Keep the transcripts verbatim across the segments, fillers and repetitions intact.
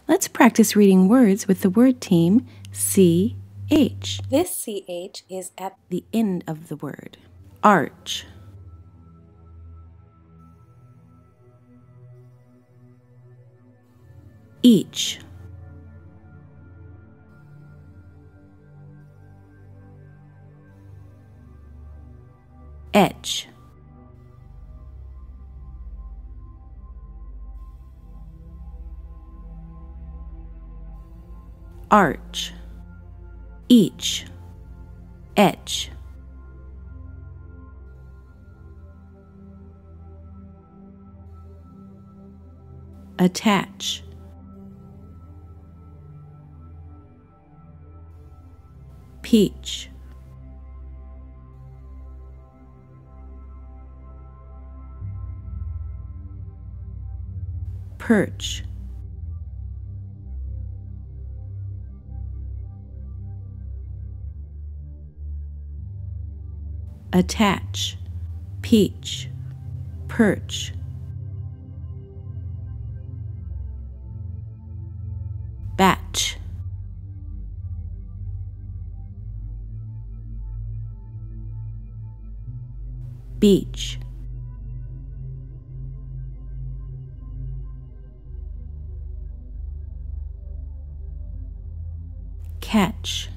Let's practice reading words with the word team C H. This C H is at The end of the word. Arch. Each. Etch. Arch. Each. Etch. Attach. Peach. Perch. Attach. Peach. Perch. Batch. Beach. Catch.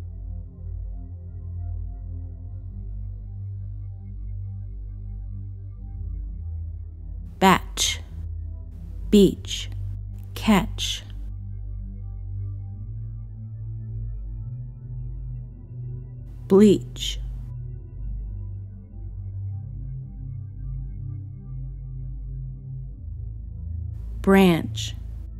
Batch. Beach. Catch. Bleach. Branch.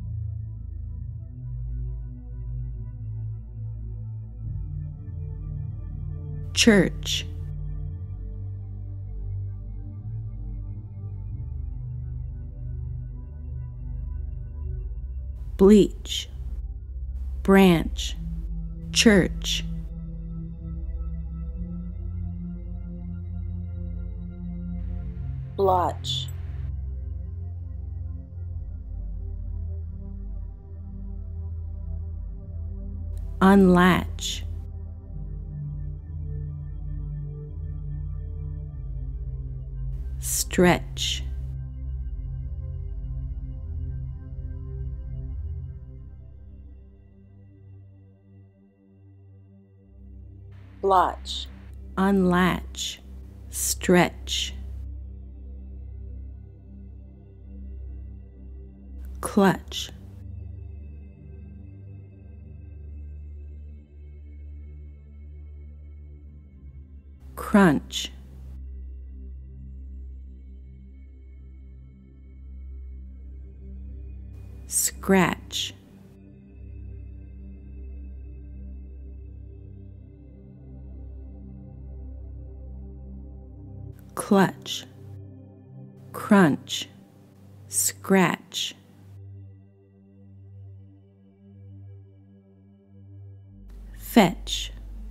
Church. Bleach. Branch. Church. blotch, unlatch, stretch, blotch, unlatch, stretch, clutch, crunch, scratch, clutch, crunch, scratch, fetch,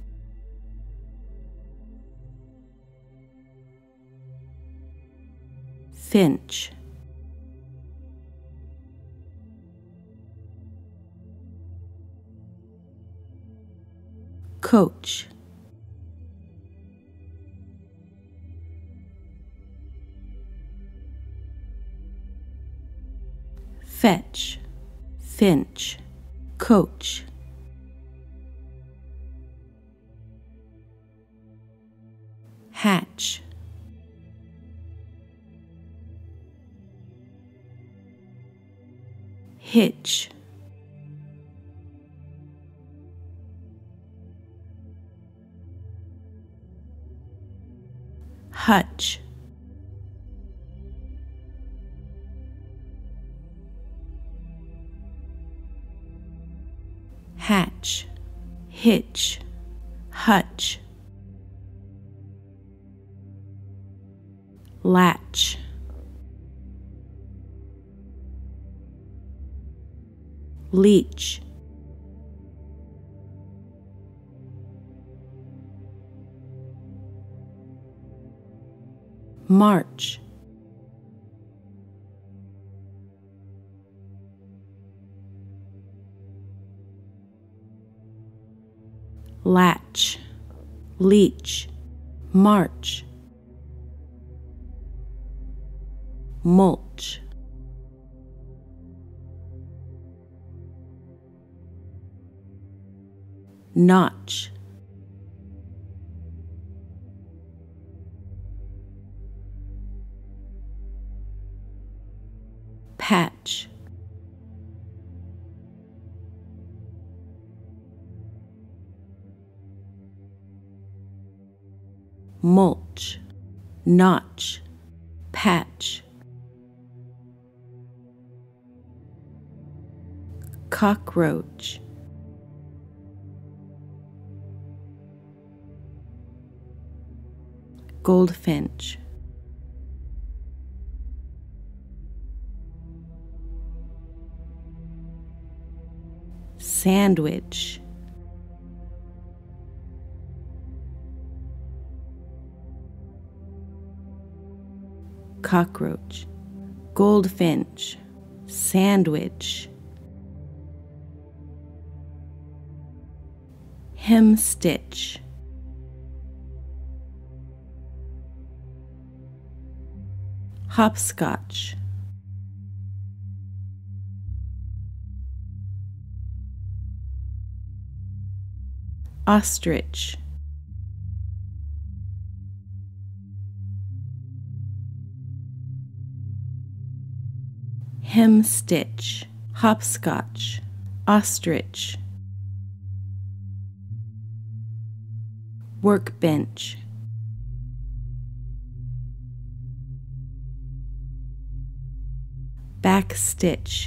finch, coach, fetch, finch, coach, hatch, hitch, hutch, hatch, hitch, hutch, latch, leech, march, latch, leech, march, mulch, notch, patch, mulch, notch, patch, cockroach, goldfinch, sandwich, cockroach, goldfinch, sandwich, hemstitch, hopscotch, ostrich, hemstitch, hopscotch, ostrich, workbench, backstitch,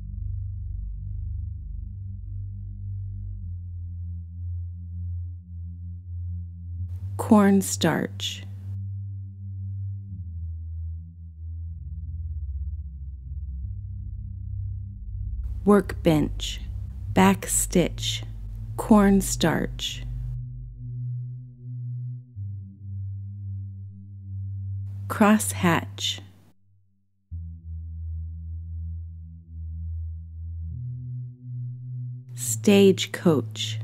cornstarch, workbench, backstitch, cornstarch, crosshatch, stagecoach,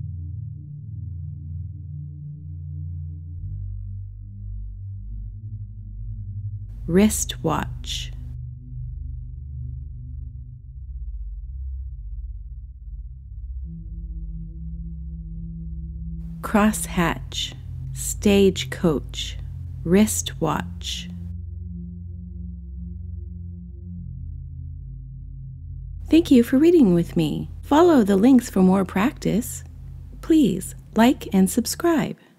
wristwatch, crosshatch, stagecoach, wristwatch. Thank you for reading with me. Follow the links for more practice. Please like and subscribe.